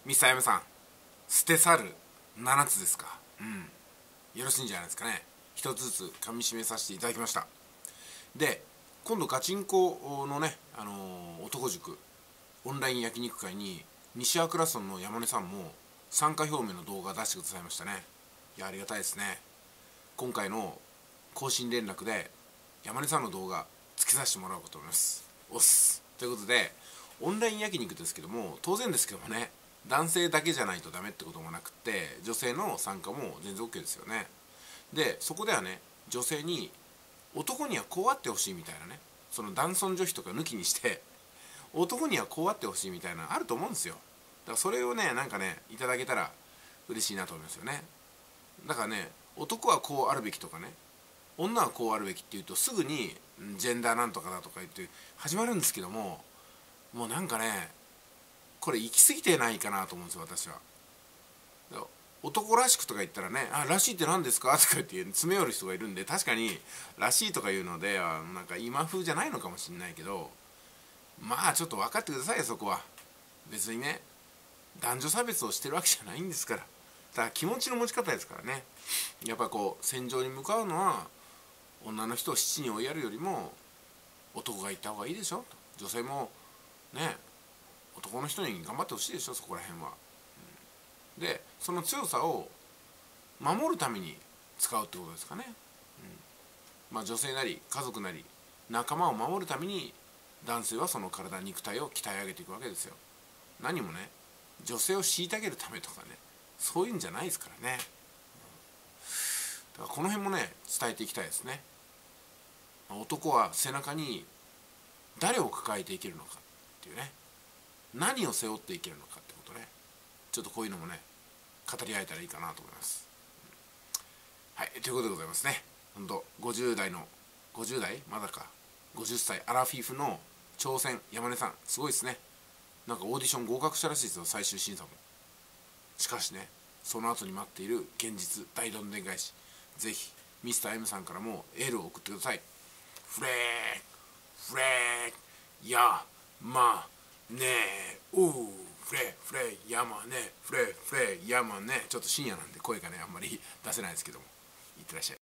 ミスター M さん、捨て去る7つですか。よろしいんじゃないですかね。一つずつ噛み締めさせていただきました。で、今度ガチンコのね、男塾オンライン焼肉会に西アクラソンの山根さんも参加表明の動画出してくださいましたね。いや、ありがたいですね。今回の更新連絡で山根さんの動画つけさせてもらおうかと思います。おっす。ということで、オンライン焼肉ですけども、当然ですけどもね、男性だけじゃないとダメってこともなくって、女性の参加も全然 OK ですよね。で、そこではね、女性に男にはこうあってほしいみたいなね、その男尊女卑とか抜きにして男にはこうあってほしいみたいなのあると思うんですよ。だからそれをね、なんかね、いただけたら嬉しいなと思いますよね。だからね、男はこうあるべきとかね、女はこうあるべきっていうとすぐにジェンダーなんとかだとか言って始まるんですけども、もうなんかね、これ行き過ぎてないかなと思うんですよ、私は。男らしくとか言ったらね、あ、らしいって何ですかとか言って詰め寄る人がいるんで、確かにらしいとか言うのでなんか今風じゃないのかもしれないけど、まあちょっと分かってくださいよ、そこは。別にね、男女差別をしてるわけじゃないんですから。だから気持ちの持ち方ですからね。やっぱこう戦場に向かうのは女の人を七に追いやるよりも男が行った方がいいでしょと。女性もね、男の人に頑張ってほしいでしょ、そこら辺は。で、その強さを守るために使うってことですかね。まあ女性なり家族なり仲間を守るために男性はその体肉体を鍛え上げていくわけですよ。何もね、女性を虐げるためとかね、そういうんじゃないですからね。だからこの辺もね、伝えていきたいですね。男は背中に誰を抱えていけるのかっていうね、何を背負っていけるのかってことね、ちょっとこういうのもね、語り合えたらいいかなと思います。はい、ということでございますね。ほんと50代の50代まだか50歳アラフィフの挑戦、山根さんすごいですね。なんかオーディション合格したらしいですよ、最終審査も。しかしね、その後に待っている現実大どんでん返し、ぜひミスター M さんからもエールを送ってください。フレーフレーやまねえおうフレフレやまねフレフレやまね、ちょっと深夜なんで声がねあんまり出せないですけども、いってらっしゃい。